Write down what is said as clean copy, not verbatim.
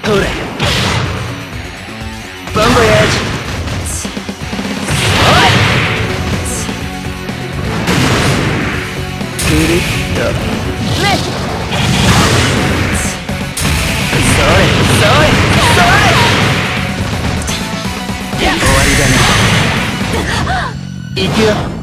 ほれボンボヤージくるっとそれそれそれ終わりだね行くよ